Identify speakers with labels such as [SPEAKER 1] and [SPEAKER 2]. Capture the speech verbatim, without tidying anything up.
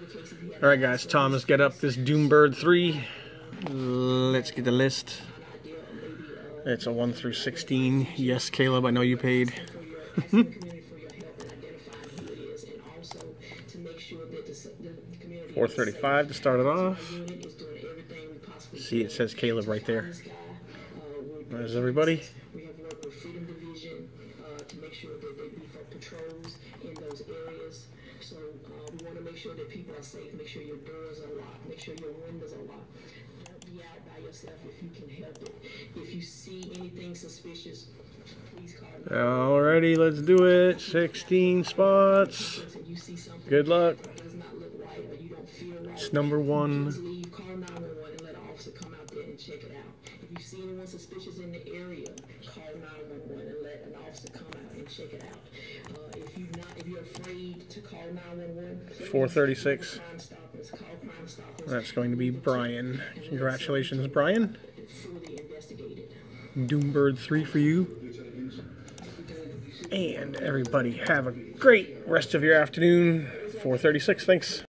[SPEAKER 1] Alright guys, Thomas, get up this Doombird three. Let's get the list. It's a one through sixteen. Yes, Caleb, I know you paid. four thirty-five to start it off. See, it says Caleb right there. There's everybody. We have worked with Freedom Division uh, to make sure that they beef up patrols in those areas. So uh, we want to make sure that people are safe. Make sure your doors are locked. Make sure your windows are locked. Don't be out by yourself if you can help it. If you see anything suspicious, please call me. Alrighty, let's do it. sixteen spots. Good luck. It's number one. Check it out. If you see anyone suspicious in the area, call nine one one and let an officer come out and check it out. Uh, if you not, if you're afraid to call nine one one, four thirty-six. That's going to be Brian. Congratulations, Brian. Doombird three for you. And everybody have a great rest of your afternoon. four thirty-six. Thanks.